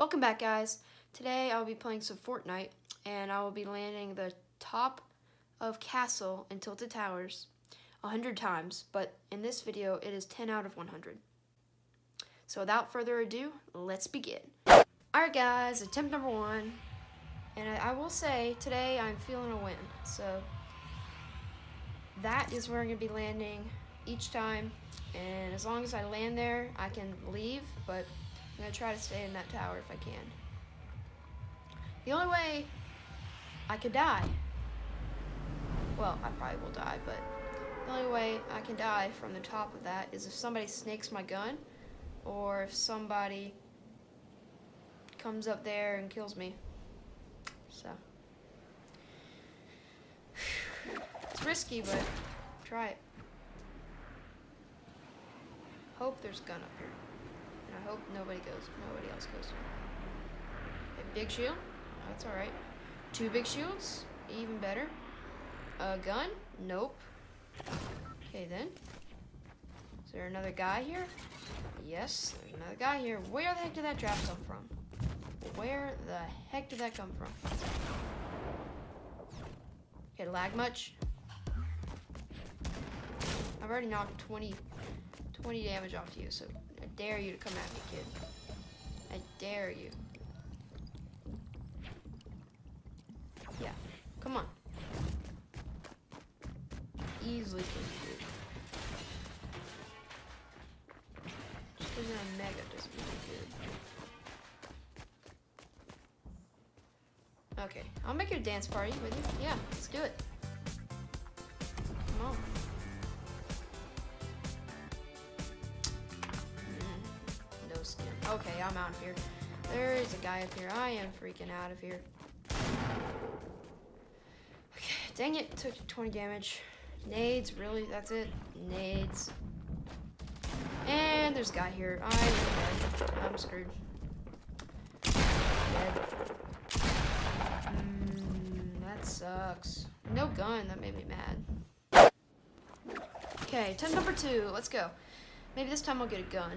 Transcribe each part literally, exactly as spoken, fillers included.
Welcome back, guys. Today I'll be playing some Fortnite, and I will be landing the top of Castle in Tilted Towers a hundred times, but in this video it is ten out of one hundred. So without further ado, let's begin. Alright guys, attempt number one, and I, I will say today I'm feeling a win, so that is where I'm going to be landing each time, and as long as I land there I can leave, but I'm going to try to stay in that tower if I can. The only way I could die, well, I probably will die, but the only way I can die from the top of that is if somebody snakes my gun, or if somebody comes up there and kills me. So, it's risky, but try it. Hope there's a gun up here. And I hope nobody goes, nobody else goes. Okay, big shield, that's all right. Two big shields, even better. A gun, nope. Okay then. Is there another guy here? Yes, there's another guy here. Where the heck did that drop come from? Where the heck did that come from? Okay, lag much? I've already knocked twenty, twenty damage off you, so I dare you to come at me, kid. I dare you. Yeah, come on. Easily kill you, dude. Just because you're a mega doesn't mean you're good. Okay, I'll make it a dance party with you. Yeah, let's do it. Come on. No skin. Okay, I'm out of here. There is a guy up here. I am freaking out of here. Okay, dang it, took twenty damage. Nades, really? That's it? Nades. And there's a guy here. I'm dead. I'm screwed. Dead. Mm, that sucks. No gun, that made me mad. Okay, attempt number two, let's go. Maybe this time I'll get a gun.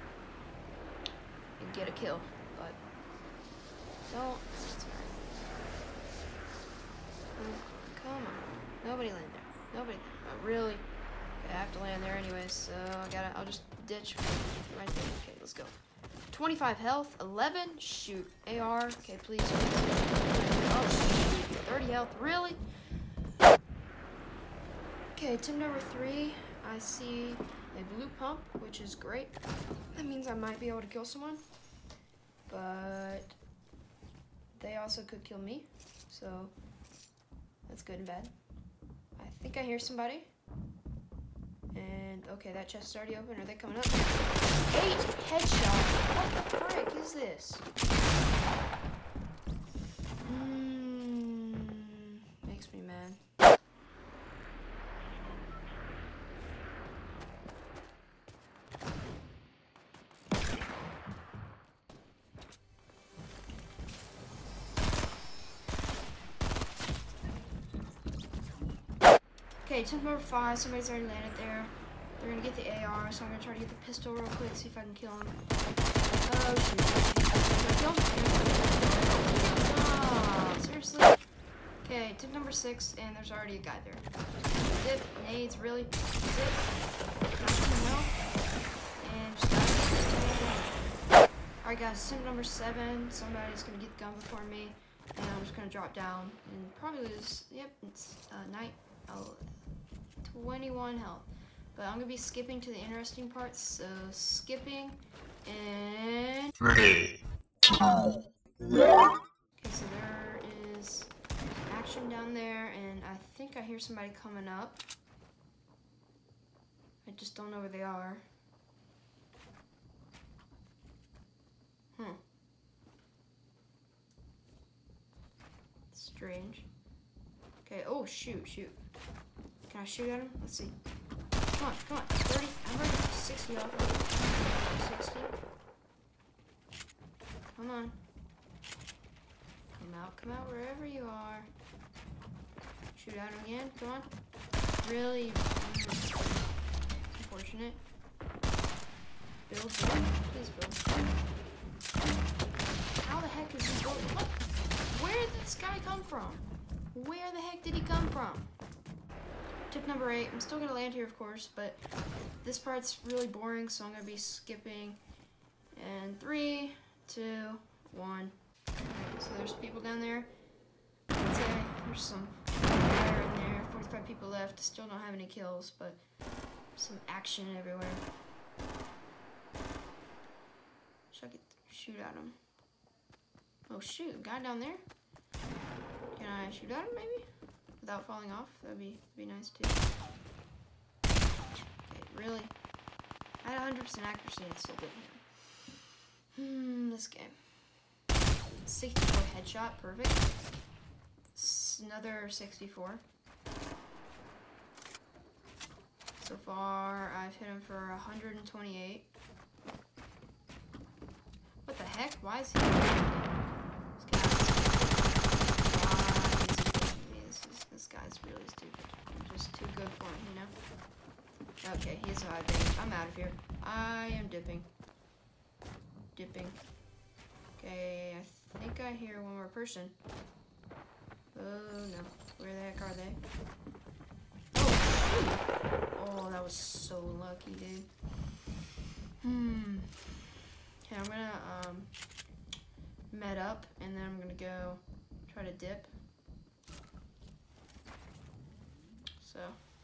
And get a kill, but don't. That's alright. Come on. Nobody land there. Nobody. Oh, really? Okay, I have to land there anyways, so I gotta. I'll just ditch right there. Okay, let's go. twenty-five health, eleven. Shoot. A R. Okay, please. Oh, shoot. thirty health. Really? Okay, tip number three. I see a blue pump, which is great. That means I might be able to kill someone, but they also could kill me, so that's good and bad. I think I hear somebody. And, okay, that chest is already open. Are they coming up? Eight headshot. What the frick is this? Hmm. Makes me mad. Okay, tip number five, somebody's already landed there. They're gonna get the A R, so I'm gonna try to get the pistol real quick, see if I can kill him. Oh, shoot. Can I kill him? Ah, seriously? Okay, tip number six, and there's already a guy there. Dip, nades, really? Dip. No. And just alright guys, tip number seven, somebody's gonna get the gun before me, and I'm just gonna drop down and probably lose, yep, it's uh, night. Oh, twenty-one health. But I'm gonna be skipping to the interesting parts, so skipping and three. Okay, so there is action down there, and I think I hear somebody coming up. I just don't know where they are. Hmm. Strange. Okay, oh shoot, shoot. Can I shoot at him? Let's see. Come on, come on. thirty. I'm already sixty off. sixty. Come on. Come out, come out wherever you are. Shoot at him again. Come on. Really? Unfortunate. Build, build. Please build. this guy come from? Where the heck did he come from? Tip number eight, I'm still gonna land here, of course, but this part's really boring, so I'm gonna be skipping. And three, two, one. So there's people down there. I'd say there's some fire in there. forty-five people left. Still don't have any kills, but some action everywhere. Should I get shoot at him? Oh shoot, guy down there. Can I shoot at him maybe? Without falling off? That'd be be nice too. Okay, really? At one hundred percent accuracy, it still didn't hit him. Hmm, this game. sixty-four headshot, perfect. S another sixty-four. So far, I've hit him for one hundred twenty-eight. What the heck? Why is he doing this guy's, why is he this, is, this guy's really stupid. I'm just too good for him, you know? Okay, he's high damage. I'm out of here. I am dipping. Dipping. Okay, I think I hear one more person. Oh no. Where the heck are they? Oh, oh that was so lucky, dude. Hmm. Okay, I'm gonna um, med up, and then I'm gonna go try to dip. So,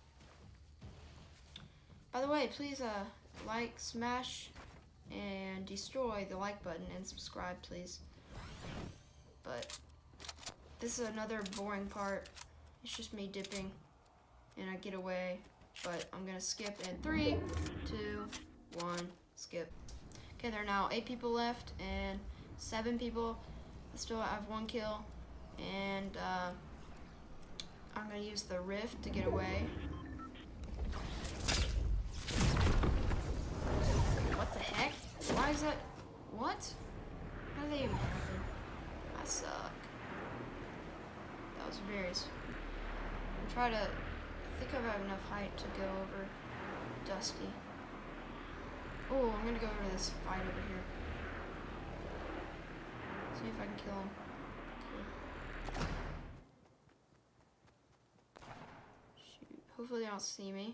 by the way, please uh, like, smash, and destroy the like button, and subscribe, please. But this is another boring part. It's just me dipping, and I get away. But I'm gonna skip in three, two, one, skip. Okay, there are now eight people left and seven people. I still have one kill, and uh, I'm gonna use the rift to get away. What the heck? Why is that? What? How did they even happen? I suck. That was very. I'm trying to. I think I have enough height to go over Dusty. Oh, I'm gonna go over to this fight over here. See if I can kill him. Cool. Shoot. Hopefully they don't see me.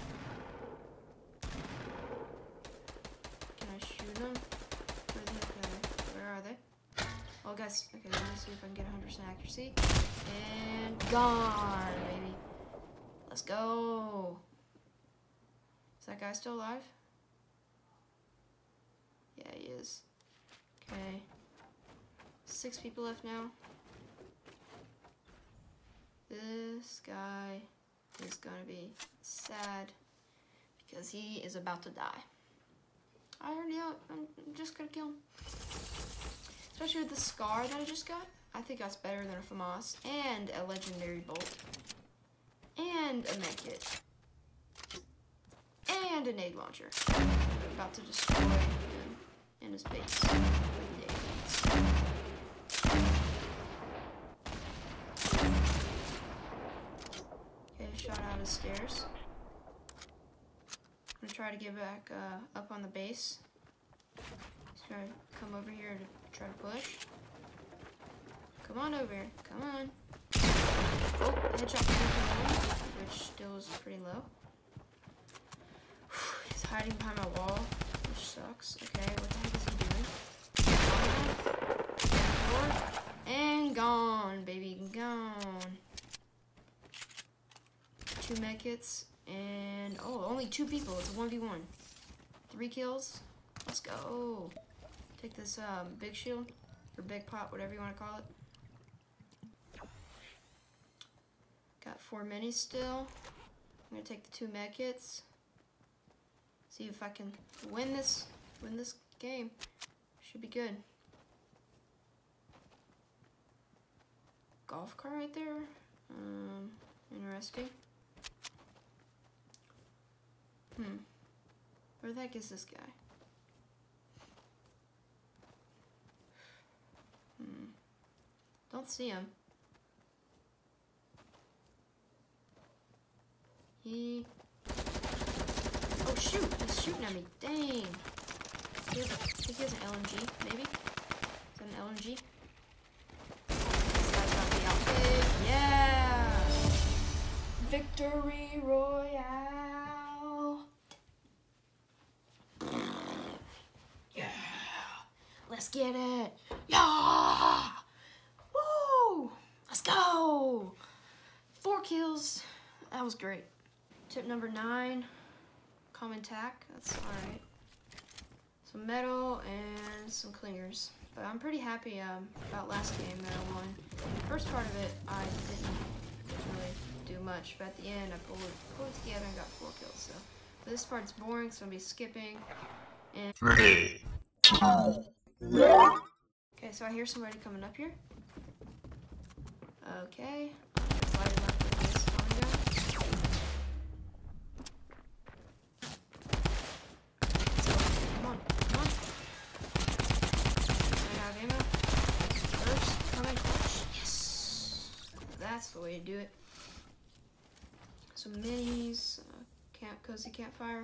Can I shoot them? Where are they? Where are they? Oh, guys. Okay, let me see if I can get one hundred percent accuracy. And gone, baby. Let's go. Is that guy still alive? Yeah, he is. Okay. Six people left now. This guy is gonna be sad because he is about to die. I already know. I'm just gonna kill him. Especially with the scar that I just got. I think that's better than a FAMAS and a legendary bolt. And a med kit. And a nade launcher. I'm about to destroy him in his base with nades. Okay, shot out his stairs. I'm gonna try to get back uh, up on the base. Just try to come over here to try to push. Come on over here. Come on. Oh, headshot which still is pretty low. He's hiding behind my wall, which sucks. Okay, what the heck is he doing? And gone, baby, gone. Two medkits, and oh, only two people. It's a one v one. Three kills. Let's go. Take this um, big shield, or big pot, whatever you want to call it. Got four minis still. I'm gonna take the two med kits. See if I can win this win this game. Should be good. Golf cart right there. Um, interesting. Hmm. Where the heck is this guy? Hmm. Don't see him. He... Oh shoot! He's shooting at me. Dang! He has a, I think he has an L M G, maybe? Is that an L M G? This guy's got get it. Yeah. Woo. Let's go. Four kills. That was great. Tip number nine, common tack. That's all right. Some metal and some clingers. But I'm pretty happy um, about last game that I won. The first part of it, I didn't really do much, but at the end, I pulled it, pulled it together and got four kills. So this part's boring, so I'm gonna be skipping. And ready. Okay, so I hear somebody coming up here. Okay, slide him up with this Tommy gun. So, come on, come on. I have ammo. First, come in clutch. Yes! That's the way to do it. Some minis, uh, camp, cozy campfire.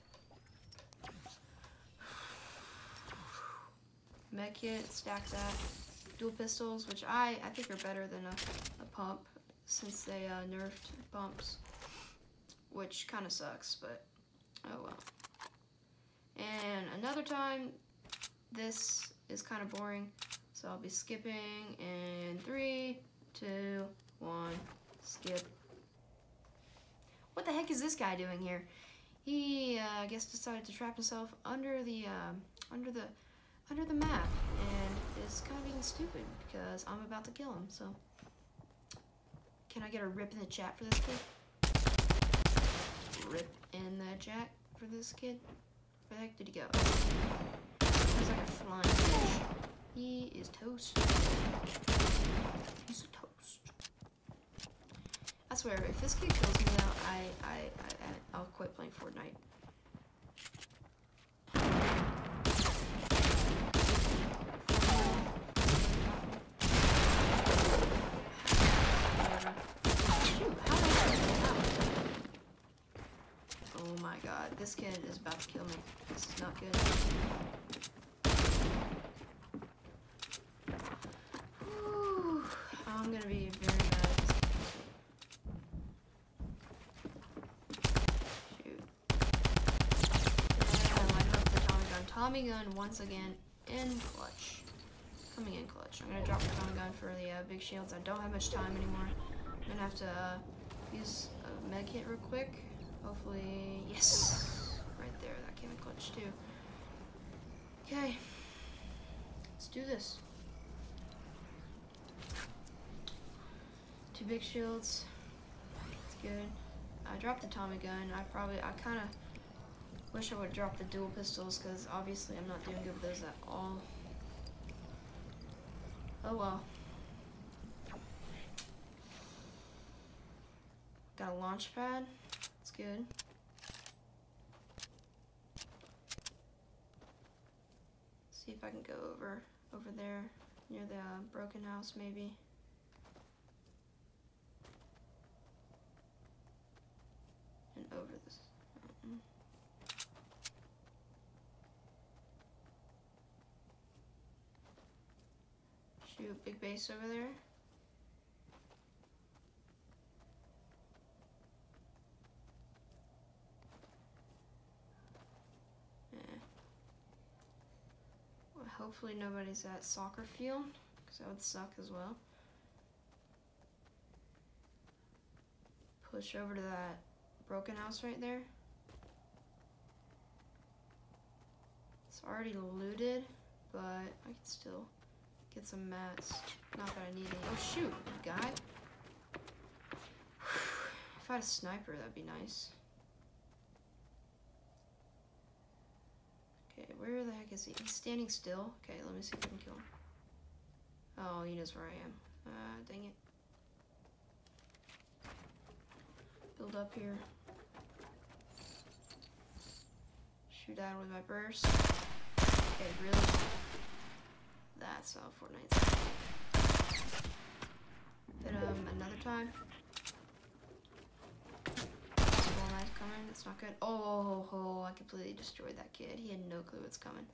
Med kit, stack that. Dual pistols, which I, I think are better than a, a pump, since they uh, nerfed pumps, which kind of sucks, but oh well. And another time, this is kind of boring, so I'll be skipping in three, two, one, skip. What the heck is this guy doing here? He, uh, I guess, decided to trap himself under the, um, under the, under the map, and is kind of being stupid because I'm about to kill him. So, can I get a rip in the chat for this kid? Rip in the chat for this kid. Where the heck did he go? He's like a flying fish. He is toast. He's a toast. I swear, if this kid kills me now, I, I, I, I'll quit playing Fortnite. Oh my god, this kid is about to kill me. This is not good. Whew. I'm gonna be very mad at this kid. Shoot. Yeah, I light up the Tommy gun. Tommy gun once again in clutch. Coming in clutch. I'm gonna drop the Tommy gun for the uh, big shields. I don't have much time anymore. I'm gonna have to uh, use a med kit real quick. Hopefully, yes, right there, that came in clutch too. Okay, let's do this. Two big shields, that's good. I dropped the Tommy gun. I probably, I kind of wish I would drop the dual pistols because obviously I'm not doing good with those at all. Oh well. Got a launch pad. That's good. See if I can go over over there near the uh, broken house, maybe. And over this. Mm-mm. Shoot, big base over there. Hopefully nobody's at soccer field, because that would suck as well. Push over to that broken house right there. It's already looted, but I can still get some mats. Not that I need any. Oh shoot, guy. If I had a sniper, that'd be nice. Okay, where the heck is he? He's standing still. Okay, let me see if I can kill him. Oh, he knows where I am. Uh, dang it. Build up here. Shoot down with my burst. Okay, really? That's how Fortnite's. Hit him another time. Coming. It's not good. Oh, oh, oh, I completely destroyed that kid. He had no clue what's coming.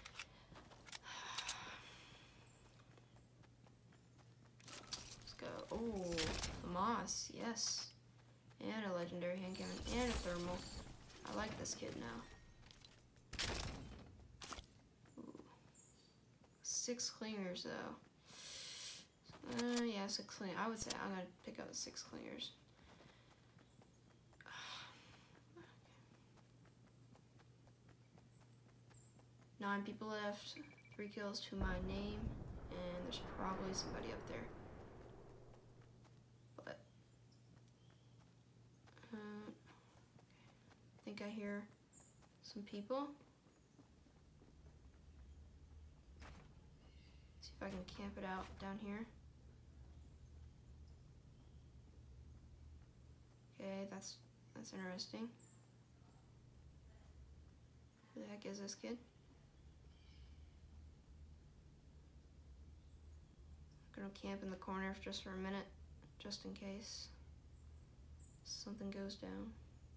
Let's go. Oh, Famas, yes. And a legendary hand cannon and a thermal. I like this kid now. Ooh. six clingers though. Uh, yeah, six clingers. I would say I'm gonna pick up six clingers. Nine people left. Three kills to my name, and there's probably somebody up there. But uh, I think I hear some people. See if I can camp it out down here. Okay, that's that's interesting. Who the heck is this kid? I'm gonna camp in the corner just for a minute, just in case something goes down.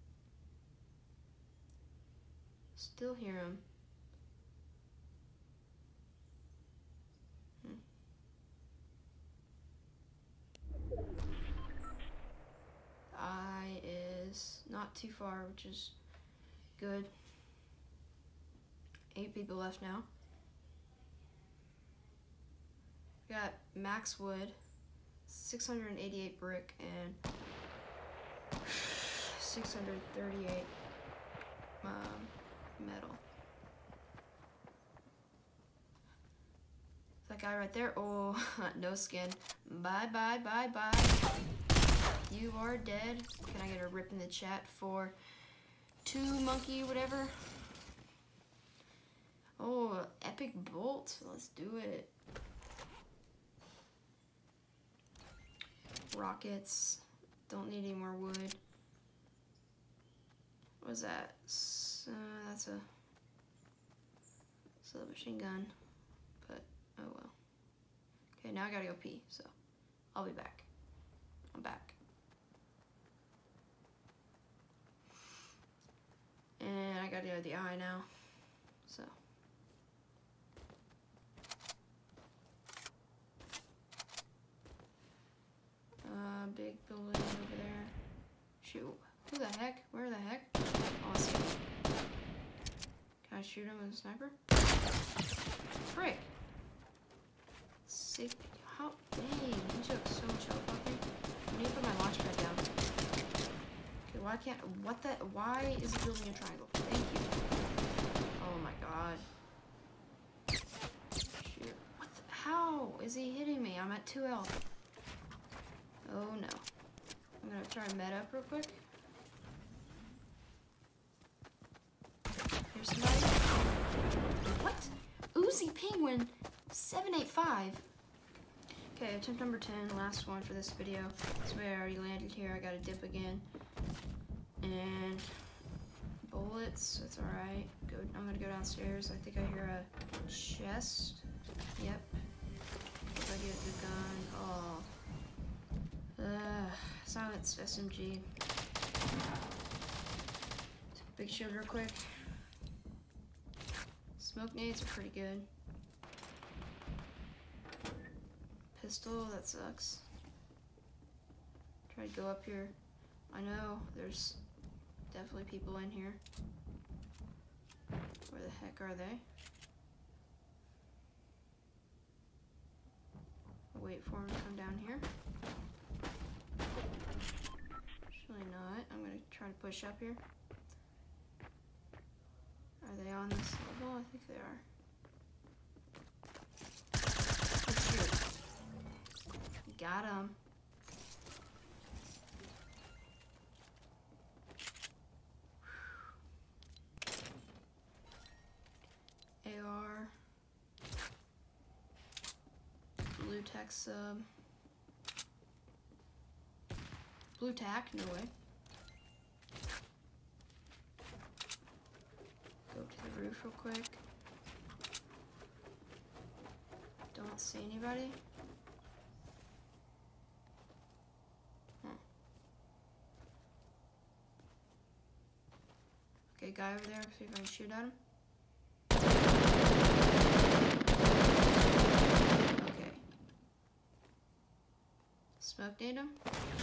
Still hear him. Hmm. The eye is not too far, which is good. Eight people left now. We got max wood, six hundred eighty-eight brick, and six hundred thirty-eight um, metal. That guy right there, oh, no skin. Bye, bye, bye, bye. You are dead. Can I get a rip in the chat for two monkey, whatever? Oh, epic bolt. Let's do it. Rockets. Don't need any more wood. What is that? Uh, that's a, that's a machine gun. But, oh well. Okay, now I gotta go pee, so I'll be back. I'm back. And I gotta go to the eye now, so. Uh, big building over there. Shoot. Who the heck? Where the heck? Awesome. Can I shoot him with a sniper? Frick. Sick. How? Dang. He took so much health off me. I need to put my launch pad down. Okay, why can't. What the. Why is it building a triangle? Thank you. Oh my god. Shoot. What the. How is he hitting me? I'm at two health. Oh no. I'm gonna try and med up real quick. Here's somebody. What? Uzi Penguin seven eight five. Okay, attempt number ten, last one for this video. This way I already landed here. I gotta dip again. And bullets, that's alright. Go I'm gonna go downstairs. I think I hear a chest. Yep. If I get the gun. Oh. Uh, silence S M G. Big shield real quick. Smoke nades are pretty good. Pistol, that sucks. Try to go up here. I know there's definitely people in here. Where the heck are they? I'll wait for them to come down here. Actually not. I'm gonna try to push up here. Are they on this level? I think they are. Let's shoot. Got him. A R. Blue tack sub. Blue tack, no way. Go to the roof real quick. Don't see anybody. Huh. Okay, guy over there, see if I can shoot at him. Okay. Smoke nade him.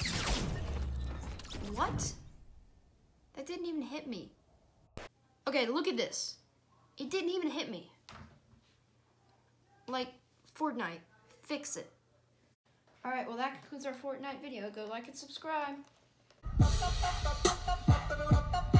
What? That didn't even hit me. Okay, look at this. It didn't even hit me. Like, Fortnite, fix it. Alright, well that concludes our Fortnite video. Go like and subscribe.